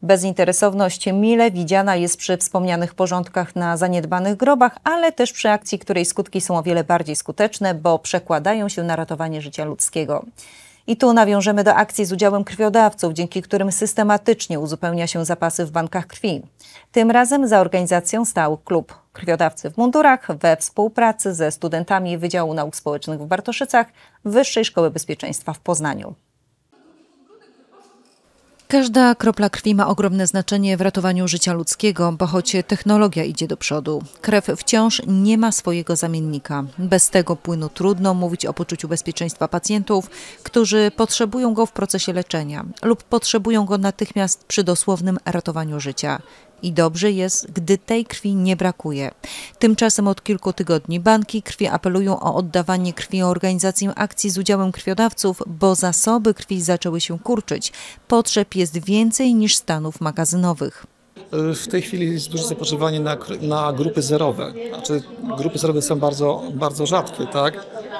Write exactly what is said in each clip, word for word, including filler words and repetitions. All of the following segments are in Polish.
Bezinteresowność mile widziana jest przy wspomnianych porządkach na zaniedbanych grobach, ale też przy akcji, której skutki są o wiele bardziej skuteczne, bo przekładają się na ratowanie życia ludzkiego. I tu nawiążemy do akcji z udziałem krwiodawców, dzięki którym systematycznie uzupełnia się zapasy w bankach krwi. Tym razem za organizacją stał Klub Krwiodawcy w Mundurach we współpracy ze studentami Wydziału Nauk Społecznych w Bartoszycach Wyższej Szkoły Bezpieczeństwa w Poznaniu. Każda kropla krwi ma ogromne znaczenie w ratowaniu życia ludzkiego, bo choć technologia idzie do przodu, krew wciąż nie ma swojego zamiennika. Bez tego płynu trudno mówić o poczuciu bezpieczeństwa pacjentów, którzy potrzebują go w procesie leczenia lub potrzebują go natychmiast przy dosłownym ratowaniu życia. I dobrze jest, gdy tej krwi nie brakuje. Tymczasem od kilku tygodni banki krwi apelują o oddawanie krwi, o organizację akcji z udziałem krwiodawców, bo zasoby krwi zaczęły się kurczyć. Potrzeb jest więcej niż stanów magazynowych. W tej chwili jest duże zapotrzebowanie na, na grupy zerowe. Znaczy, grupy zerowe są bardzo, bardzo rzadkie, tak?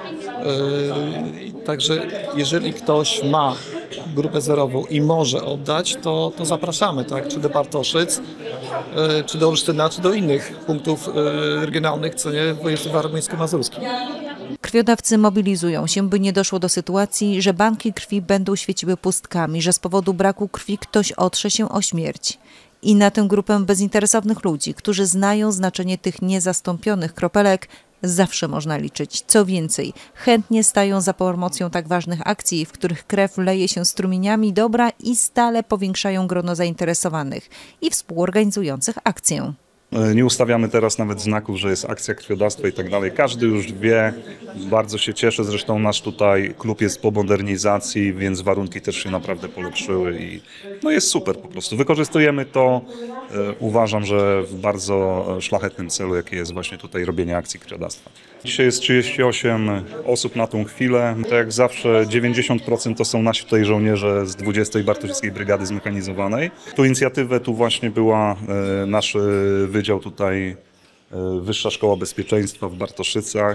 Yy, także jeżeli ktoś ma grupę zerową i może oddać, to, to zapraszamy, tak? Czy do Bartoszyc, yy, czy do Olsztyna, czy do innych punktów yy, regionalnych, co nie, w województwie warmińsko-mazurskim. Krwiodawcy mobilizują się, by nie doszło do sytuacji, że banki krwi będą świeciły pustkami, że z powodu braku krwi ktoś otrze się o śmierć. I na tę grupę bezinteresownych ludzi, którzy znają znaczenie tych niezastąpionych kropelek, zawsze można liczyć. Co więcej, chętnie stają za promocją tak ważnych akcji, w których krew leje się strumieniami dobra i stale powiększają grono zainteresowanych i współorganizujących akcję. Nie ustawiamy teraz nawet znaków, że jest akcja krwiodawstwa i tak dalej. Każdy już wie, bardzo się cieszę. Zresztą nasz tutaj klub jest po modernizacji, więc warunki też się naprawdę polepszyły i no jest super po prostu. Wykorzystujemy to, e, uważam, że w bardzo szlachetnym celu, jaki jest właśnie tutaj robienie akcji krwiodawstwa. Dzisiaj jest trzydzieści osiem osób na tą chwilę. Tak jak zawsze dziewięćdziesiąt procent to są nasi tutaj żołnierze z dwudziestej Bartoszyckiej Brygady Zmechanizowanej. Tu inicjatywę tu właśnie była e, nasz wydział tutaj, e, Wyższa Szkoła Bezpieczeństwa w Bartoszycach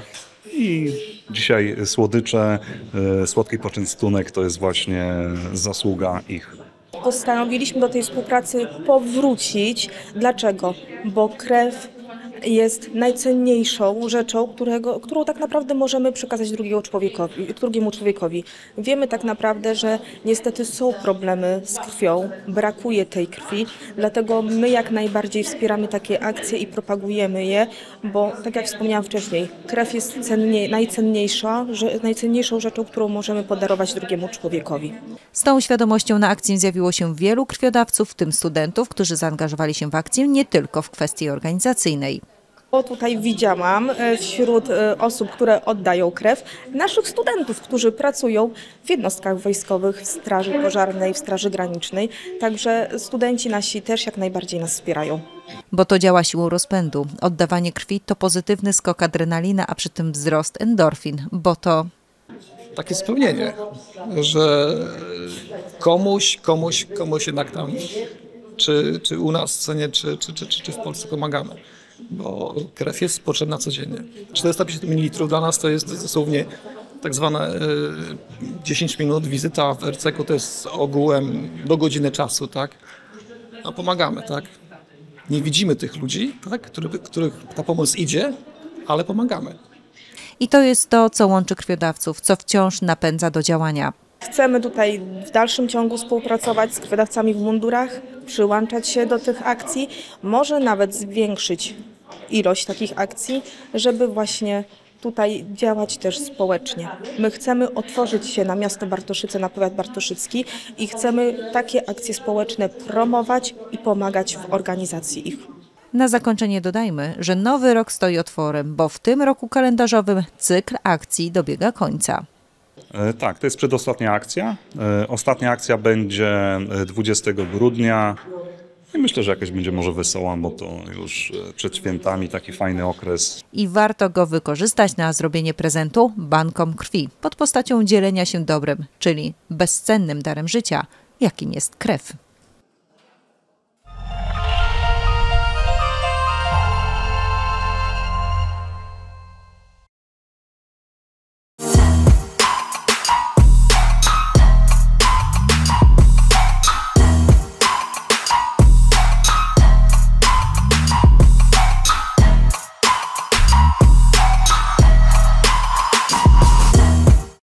i dzisiaj słodycze, e, słodki poczęstunek to jest właśnie zasługa ich. Postanowiliśmy do tej współpracy powrócić. Dlaczego? Bo krew jest najcenniejszą rzeczą, którego, którą tak naprawdę możemy przekazać drugiego człowiekowi, drugiemu człowiekowi. Wiemy tak naprawdę, że niestety są problemy z krwią, brakuje tej krwi, dlatego my jak najbardziej wspieramy takie akcje i propagujemy je, bo tak jak wspomniałam wcześniej, krew jest cennie, najcenniejsza, że, najcenniejszą rzeczą, którą możemy podarować drugiemu człowiekowi. Z tą świadomością na akcję zjawiło się wielu krwiodawców, w tym studentów, którzy zaangażowali się w akcję nie tylko w kwestii organizacyjnej. Bo tutaj widziałam wśród osób, które oddają krew, naszych studentów, którzy pracują w jednostkach wojskowych, w Straży Pożarnej, w Straży Granicznej. Także studenci nasi też jak najbardziej nas wspierają. Bo to działa siłą rozpędu. Oddawanie krwi to pozytywny skok adrenaliny, a przy tym wzrost endorfin, bo to Takie spełnienie, że komuś, komuś, komuś jednak tam, czy, czy u nas w scenie, czy, czy, czy, czy w Polsce pomagamy. Bo krew jest potrzebna codziennie. czterysta pięćdziesiąt mililitrów dla nas to jest dosłownie tak zwane dziesięć minut, wizyta w R C K-u to jest ogółem do godziny czasu, tak? A pomagamy, tak? Nie widzimy tych ludzi, tak? Których, których ta pomoc idzie, ale pomagamy. I to jest to, co łączy krwiodawców, co wciąż napędza do działania. Chcemy tutaj w dalszym ciągu współpracować z krwiodawcami w mundurach, przyłączać się do tych akcji, może nawet zwiększyć ilość takich akcji, żeby właśnie tutaj działać też społecznie. My chcemy otworzyć się na miasto Bartoszyce, na powiat bartoszycki i chcemy takie akcje społeczne promować i pomagać w organizacji ich. Na zakończenie dodajmy, że nowy rok stoi otworem, bo w tym roku kalendarzowym cykl akcji dobiega końca. Tak, to jest przedostatnia akcja. Ostatnia akcja będzie dwudziestego grudnia. I myślę, że jakaś będzie może wesoła, bo to już przed świętami taki fajny okres. I warto go wykorzystać na zrobienie prezentu bankom krwi pod postacią dzielenia się dobrem, czyli bezcennym darem życia, jakim jest krew.